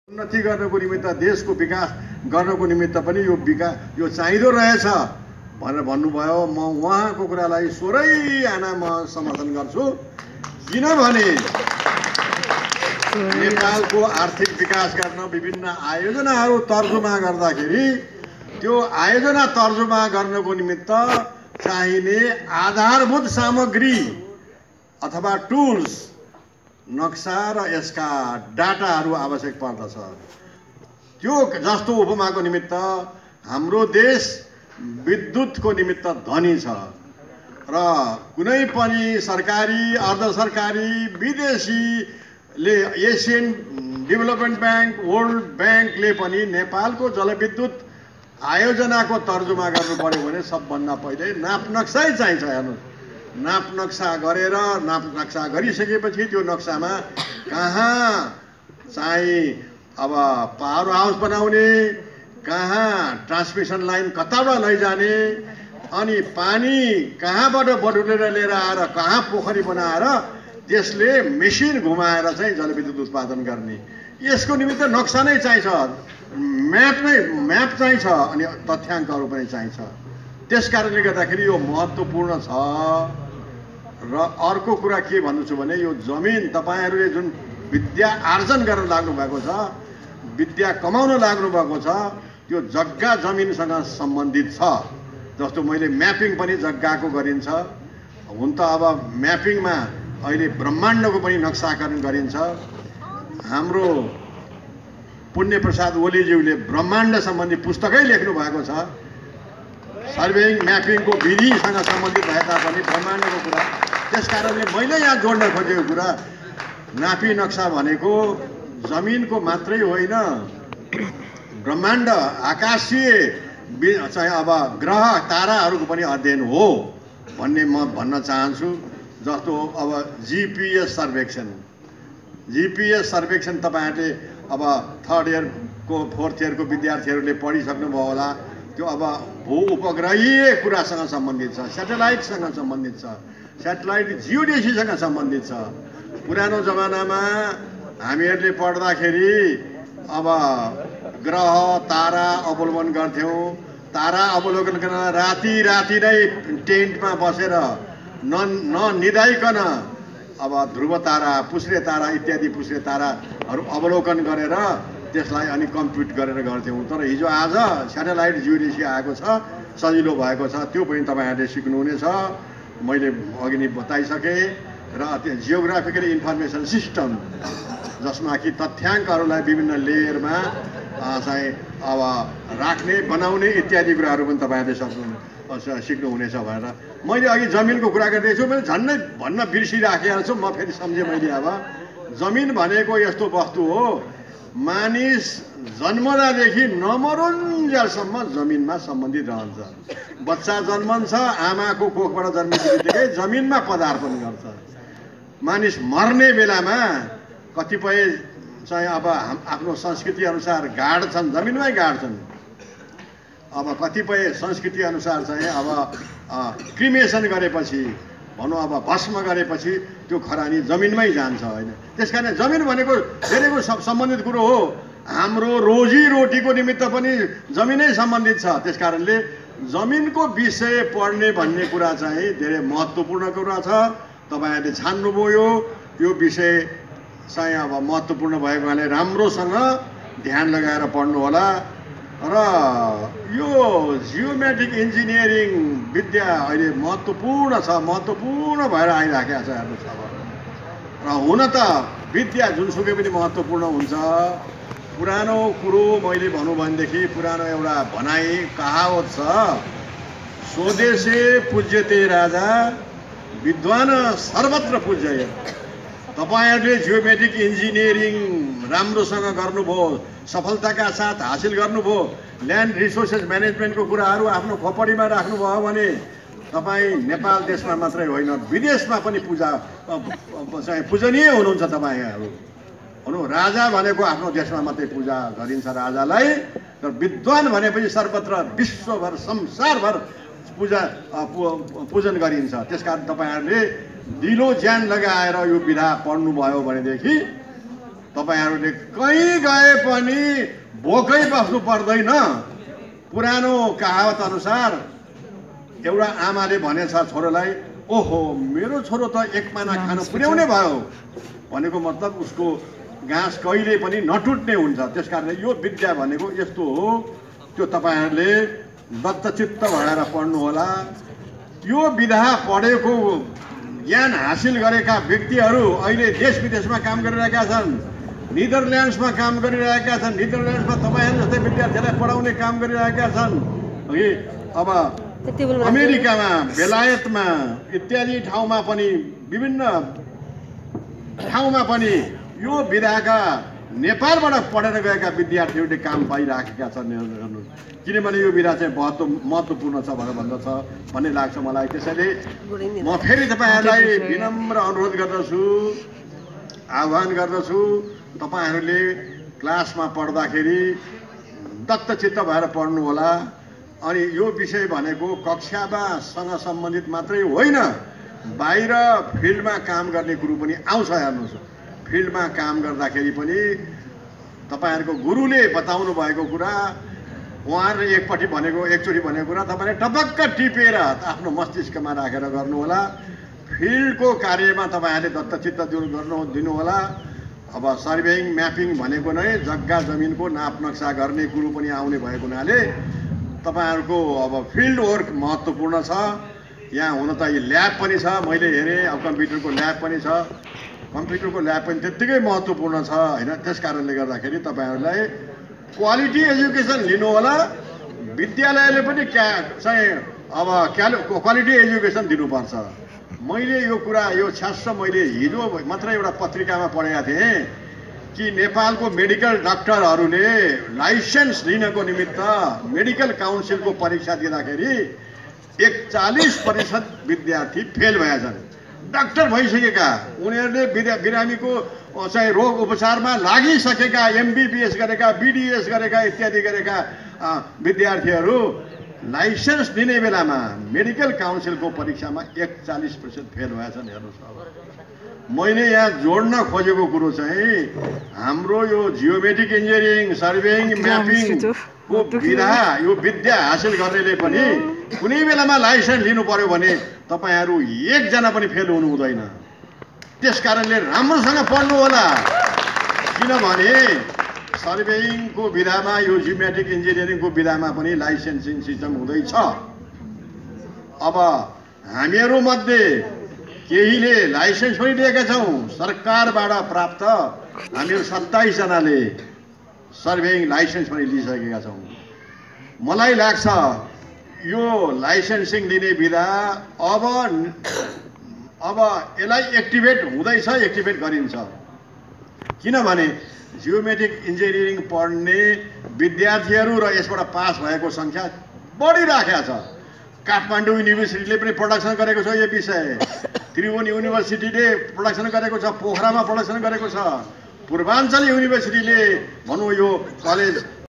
उन्नति गर्नको निमित्त देशको विकास गर्नको निमित्त पनि यो चाहिँदो रहेछ भनेर भन्नुभयो। म उहाँको कुरालाई सोरै आना म समर्थन गर्छु। किनभने नेपालको आर्थिक विकास गर्न विभिन्न आयोजनाहरू तर्जुमा गर्दाखेरि त्यो आयोजना तर्जुमा गर्नको निमित्त चाहिने आधारभूत सामग्री अथवा टुल्स नक्सा र यसका डाटाहरू आवश्यक पर्दछ। त्यो जस्तो उपमाको निमित्त हाम्रो देश विद्युतको निमित्त धनी छ र कुनै पनि सरकारी अर्ध सरकारी विदेशीले एसियन डेभलपमेन्ट ब्याङ्क वर्ल्ड ब्याङ्कले पनि नेपालको जलविद्युत आयोजनाको तर्जुमा गर्नु पर्यो भने सबभन्दा पहिले नाप नक्सै चाहिन्छ। हेर्नुहोस्, नाप नक्सा गरेर नाप नक्सा गरिसकेपछि त्यो नक्सामा कहाँ चाहिँ अब पावर हाउस बनाउने, कहाँ ट्रान्समिसन लाइन कताबाट लैजाने, अनि पानी कहाँबाट बटुलेर लिएर आएर कहाँ पोखरी बनाएर त्यसले मेसिन घुमाएर चाहिँ जलविद्युत उत्पादन गर्ने, यसको निमित्त नक्सा नै चाहिन्छ, म्याप चाहिन्छ, अनि तथ्याङ्कहरू पनि चाहिन्छ। त्यस कारणले गर्दाखेरि यो महत्त्वपूर्ण छ। र अर्को कुरा के भन्छु भने यो जमिन तपाईहरूले जुन विद्या आर्जन गर्न लाग्नु भएको छ, विद्या कमाउन लाग्नु भएको छ, त्यो जग्गा जमिनसँग सम्बन्धित छ। जस्तो मैले म्यापिङ पनि जग्गाको गरिन्छ। हुन त अब म्यापिङमा अहिले ब्रह्माण्डको पनि नक्साकरण गरिन्छ। हाम्रो पुण्यप्रसाद ओलीज्यूले ब्रह्माण्ड सम्बन्धी पुस्तकै लेख्नु भएको छ। सर्वेइङ म्यापिङको विधिसँग सम्बन्धित भए तापनि ब्रह्माण्डको कुरा। त्यस कारणले मैले यहाँ जोड्न खोजेको कुरा नापी नक्सा भनेको जमिनको मात्रै होइन, ब्रह्माण्ड आकाशीय चाहिँ अब ग्रह ताराहरूको पनि अध्ययन हो भन्ने म भन्न चाहन्छु। जस्तो अब जिपिएस सर्वेक्षण तपाईँहरूले अब थर्ड इयरको फोर्थ इयरको विद्यार्थीहरूले पढिसक्नुभयो होला। त्यो अब भू उपग्रहीय कुरासँग सम्बन्धित छ, सेटेलाइटसँग सम्बन्धित छ, सेटेलाइट जियोडेसीसँग सम्बन्धित छ। पुरानो जमानामा हामीहरूले पढ्दाखेरि अब ग्रह तारा अवलोकन गर्थ्यौँ। तारा अवलोकन गर्न राति नै टेन्टमा बसेर ननिदाइकन अब ध्रुव तारा, पुस्रे तारा इत्यादि पुस्रे ताराहरू अवलोकन गरेर त्यसलाई अनि कम्प्युट गरेर गर्थ्यौँ। तर हिजो आज सेटेलाइट जियोडेसी आएको छ, सजिलो भएको छ, त्यो पनि तपाईँहरूले सिक्नुहुनेछ। मैले अघि नै बताइसकेँ। र त्यो जियोग्राफिकल इन्फर्मेसन सिस्टम जसमा कि तथ्याङ्कहरूलाई विभिन्न लेयरमा चाहिँ अब राख्ने बनाउने इत्यादि कुराहरू पनि तपाईँहरूले सिक्नुहुनेछ भनेर मैले अघि जमिनको कुरा गर्दैछु। मैले झन्डै भन्न बिर्सिराखेको छु। म फेरि सम्झेँ मैले। अब जमिन भनेको यस्तो वस्तु हो, मानिस जन्मदादेखि नमरुन्जेलसम्म जमिनमा सम्बन्धित रहन्छ। बच्चा जन्मन्छ, आमाको कोखबाट जन्मिने बित्तिकै जमिनमा पदार्पण गर्छ। मानिस मर्ने बेलामा कतिपय चाहिँ अब आफ्नो संस्कृति अनुसार गाड्छन्, जमिनमै गाड्छन्। अब कतिपय संस्कृति अनुसार चाहिँ अब क्रिमेसन गरेपछि भनौँ अब भस्म गरेपछि त्यो खरानी जमिनमै जान्छ होइन। त्यस कारण जमिन भनेको धेरैको सम्बन्धित कुरो हो। हाम्रो रोजीरोटीको निमित्त पनि जमिनै सम्बन्धित छ। त्यस कारणले जमिनको विषय पढ्ने भन्ने कुरा चाहिँ धेरै महत्त्वपूर्ण कुरा छ। तपाईँहरूले छान्नुभयो यो विषय चाहिँ अब महत्त्वपूर्ण भएको कारणले राम्रोसँग ध्यान लगाएर पढ्नु होला। र यो जियोमेट्रिक इन्जिनियरिङ विद्या अहिले महत्त्वपूर्ण छ, महत्त्वपूर्ण भएर आइराखेको छ। हेर्नुहोस् अब र हुन त विद्या जुनसुकै पनि महत्त्वपूर्ण हुन्छ। पुरानो कुरो मैले भनौँ भनेदेखि पुरानो एउटा भनाइ कहावत छ, स्वदेशे पूज्यते राजा विद्वान सर्वत्र पूज्य। तपाईँहरूले जियोमेट्रिक इन्जिनियरिङ राम्रोसँग गर्नुभयो, सफलताका साथ हासिल गर्नुभयो, ल्यान्ड रिसोर्सेस म्यानेजमेन्टको कुराहरू आफ्नो खोपडीमा राख्नुभयो भने तपाईँ नेपाल देशमा मात्रै होइन विदेशमा पनि पूजनीय हुनुहुन्छ। तपाईँहरू हुनु राजा भनेको आफ्नो देशमा मात्रै पूजा गरिन्छ राजालाई, र विद्वान भनेपछि सर्वत्र विश्वभर संसारभर पूजन गरिन्छ। त्यसकारण तपाईँहरूले दिलो ज्यान लगाएर यो विधा पढ्नुभयो भनेदेखि तपाईहरुले कहीँ गए पनि भोकै बस्नु पर्दैन। पुरानो कहावत अनुसार एउटा आमाले भनेछ छोरोलाई, ओहो मेरो छोरो त एक पाना खान पुर्याउने भयो भनेको मतलब उसको घाँस कहिले पनि नटुट्ने हुन्छ। त्यसकारणले यो विद्या भनेको यस्तो हो, त्यो तपाईहरुले दत्तचित्त भएर पढ्नु होला। यो विधा पढेको ज्ञान हासिल गरेका व्यक्तिहरू अहिले देश विदेशमा काम गरिरहेका छन्, नेदरल्यान्ड्समा काम गरिरहेका छन्, नेदरल्यान्ड्समा तपाईहरु जस्तै विद्यार्थीलाई पढाउने काम गरिरहेका छन्। अब अमेरिकामा, बेलायतमा इत्यादि ठाउँमा पनि, विभिन्न ठाउँमा पनि यो विधाका नेपालबाट पढेर गएका विद्यार्थीहरूले काम पाइराखेका छन्। किनभने यो विधा चाहिँ महत्त्वपूर्ण छ भनेर भन्दछ भन्ने लाग्छ मलाई। त्यसैले म फेरि तपाईहरुलाई विनम्र अनुरोध गर्दछु, आह्वान गर्दछु, तपाईहरुले क्लासमा पढ्दाखेरि दत्तचित्त भएर पढ्नु होला। अनि यो विषय भनेको कक्षामा सँग सम्बन्धित मात्रै होइन, बाहिर फिल्डमा काम गर्ने कुरो पनि आउँछ। हेर्नुहोस्, फिल्डमा काम गर्दाखेरि पनि तपाईहरुको गुरुले बताउनु भएको कुरा, उहाँहरूले एकचोटि भनेको कुरा तपाईले टपक्क टिपेर आफ्नो मस्तिष्कमा राखेर गर्नु होला। फिल्डको कार्यमा तपाईहरुले दत्तचित्त दिनु होला। अब सर्वेइङ म्यापिङ भनेको नै जग्गा जमिनको नाप नक्सा गर्ने कुरो पनि आउने भएको हुनाले तपाईहरुको अब फिल्ड वर्क महत्त्वपूर्ण छ। यहाँ हुन त ल्याब पनि छ, मैले हेरेँ, अब कम्प्युटरको ल्याब पनि छ, कम्प्युटरको ल्याब पनि त्यत्तिकै महत्त्वपूर्ण छ हैन। त्यसकारणले गर्दाखेरि तपाईहरुलाई क्वालिटी एजुकेसन लिनु होला। विद्यालयले पनि चाहिँ अब क्वालिटी एजुकेसन दिनुपर्छ। मैले यो कुरा यो छ्यास्स मैले हिजो मात्रै एउटा पत्रिकामा पढेका थिएँ कि नेपालको मेडिकल डाक्टरहरूले लाइसेन्स लिनको निमित्त मेडिकल काउन्सिलको परीक्षा दिँदाखेरि 41% विद्यार्थी फेल भएछन्। डाक्टर भइसकेका, उनीहरूले बिरामीको चाहिँ रोग उपचारमा लागिसकेका, एमबीबीएस गरेका, बीडीएस गरेका इत्यादि गरेका विद्यार्थीहरू लाइसेन्स दिने बेलामा मेडिकल काउन्सिलको परीक्षामा 41% फेल भएछन्। हेर्नुहोस्, मैले यहाँ जोड्न खोजेको कुरो चाहिँ हाम्रो यो जियोमेटिक इन्जिनियरिङ, सर्वेइङ, म्यापिङको विधा, यो विद्या हासिल गर्नेले पनि कुनै बेलामा लाइसेन्स लिनु पर्यो भने तपाईहरु एकजना पनि फेल हुनु हुँदैन। त्यसकारणले राम्रोसँग पढ्नु होला। किनभने सर्वेइङको विधामा, यो जियोमेट्रिक इन्जिनियरिङको विधामा पनि लाइसेन्सिङ सिस्टम हुँदैछ। अब हामीहरू मध्ये केहीले लाइसेन्स पनि लिएका छौँ सरकारबाट प्राप्त। हामीहरू 27 जनाले सर्वेइङ लाइसेन्स पनि लिइसकेका छौँ। मलाई लाग्छ यो लाइसेन्सिङ लिने विधा अब यसलाई एक्टिभेट हुँदैछ, एक्टिभेट गरिन्छ। किनभने जियोमेट्रिक इन्जिनियरिङ पढ्ने विद्यार्थीहरू र यसबाट पास भएको सङ्ख्या बढिराखेको छ। काठमाडौँ युनिभर्सिटीले पनि प्रोडक्सन गरेको छ यो विषय, त्रिभुवन युनिभर्सिटीले प्रोडक्सन गरेको छ, पोखरामा प्रोडक्सन गरेको छ, पूर्वाञ्चल युनिभर्सिटीले भनौँ यो कलेज